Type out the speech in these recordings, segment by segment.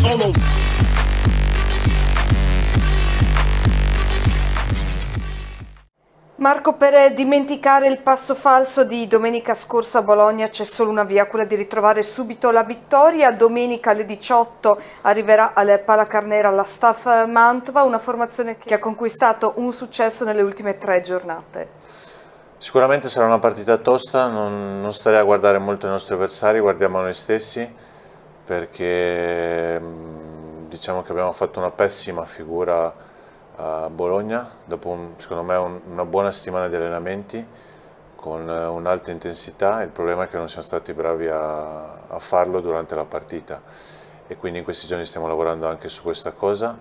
Marco, per dimenticare il passo falso di domenica scorsa a Bologna c'è solo una via, quella di ritrovare subito la vittoria. Domenica alle 18 arriverà al Palacarnera la Staff Mantova, una formazione che ha conquistato un successo nelle ultime 3 giornate. Sicuramente sarà una partita tosta, non starei a guardare molto i nostri avversari, guardiamo noi stessi, perché diciamo che abbiamo fatto una pessima figura a Bologna, dopo secondo me una buona settimana di allenamenti con un'alta intensità. Il problema è che non siamo stati bravi a farlo durante la partita e quindi in questi giorni stiamo lavorando anche su questa cosa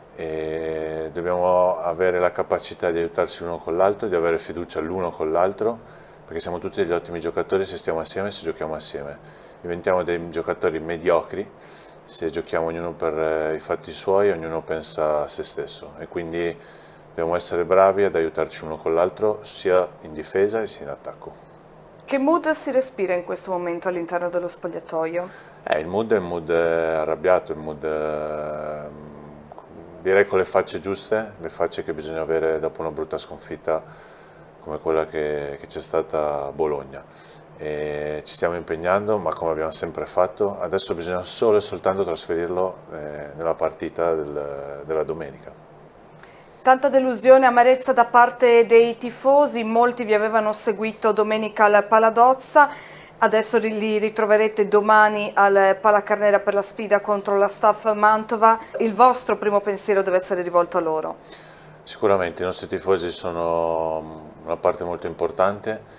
e dobbiamo avere la capacità di aiutarsi l'uno con l'altro, di avere fiducia l'uno con l'altro, perché siamo tutti degli ottimi giocatori se stiamo assieme e se giochiamo assieme. Diventiamo dei giocatori mediocri se giochiamo ognuno per i fatti suoi, ognuno pensa a se stesso e quindi dobbiamo essere bravi ad aiutarci uno con l'altro sia in difesa e sia in attacco. Che mood si respira in questo momento all'interno dello spogliatoio? Il mood è un mood arrabbiato, il mood direi con le facce giuste, le facce che bisogna avere dopo una brutta sconfitta come quella che c'è stata a Bologna. E ci stiamo impegnando, ma come abbiamo sempre fatto, adesso bisogna solo e soltanto trasferirlo nella partita della domenica. Tanta delusione e amarezza da parte dei tifosi, molti vi avevano seguito domenica al Paladozza, adesso li ritroverete domani al Palacarnera per la sfida contro la Staff Mantova. Il vostro primo pensiero deve essere rivolto a loro. Sicuramente i nostri tifosi sono una parte molto importante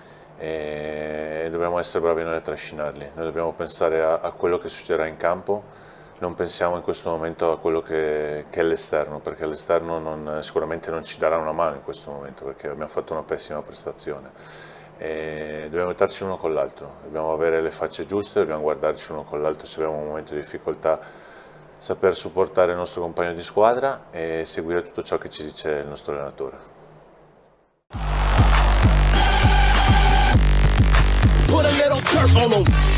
e dobbiamo essere bravi noi a trascinarli. Noi dobbiamo pensare a quello che succederà in campo, non pensiamo in questo momento a quello che è l'esterno, perché l'esterno sicuramente non ci darà una mano in questo momento, perché abbiamo fatto una pessima prestazione. E dobbiamo aiutarci l'uno con l'altro, dobbiamo avere le facce giuste, dobbiamo guardarci l'uno con l'altro se abbiamo un momento di difficoltà, saper supportare il nostro compagno di squadra e seguire tutto ciò che ci dice il nostro allenatore. Put a little dirt on them.